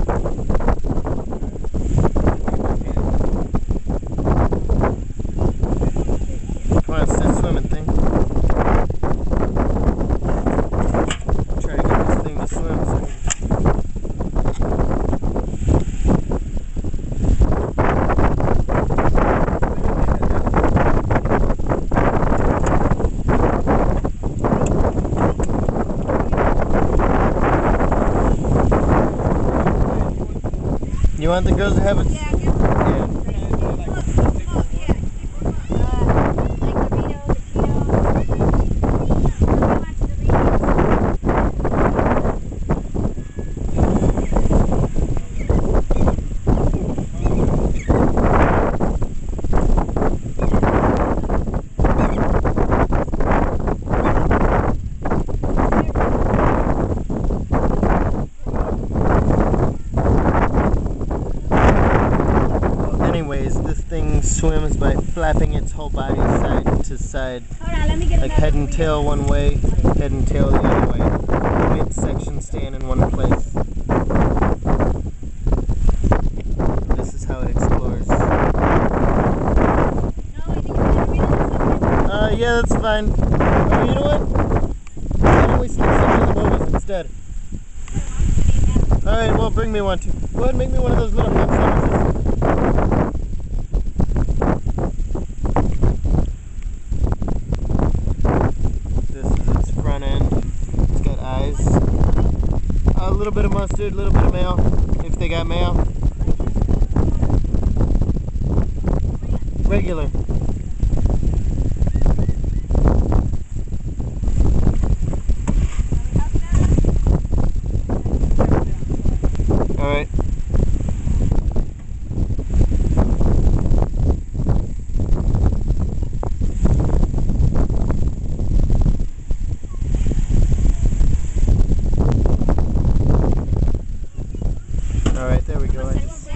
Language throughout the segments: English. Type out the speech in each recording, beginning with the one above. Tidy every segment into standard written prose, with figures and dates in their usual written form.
Come on, start swimming, thing. Try to get this thing to swim. You want the girls to have it? Yeah. Anyways, this thing swims by flapping its whole body side to side, like head and tail one way, head and tail the other way, midsection staying in one place. This is how it explores. Yeah, that's fine. Oh, you know what? Why don't we stick some of the boas instead? Alright, well, bring me one too. Go ahead and make me one of those little ham sandwiches. A little bit of mustard, a little bit of mayo, if they got mayo. Regular. Alright. Alright, there we go.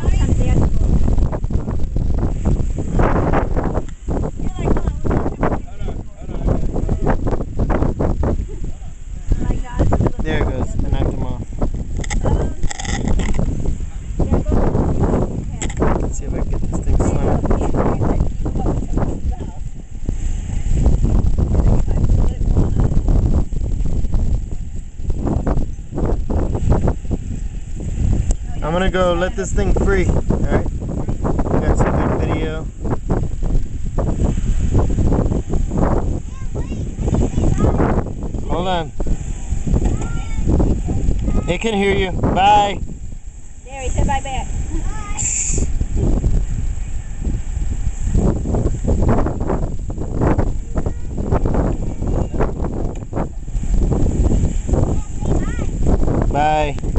There it goes. I knocked him off. Let's see if I can get this thing swimming. I'm gonna go let this thing free. Alright? Got some good video. Hold on. It can hear you. Bye. There, he said bye back. Bye.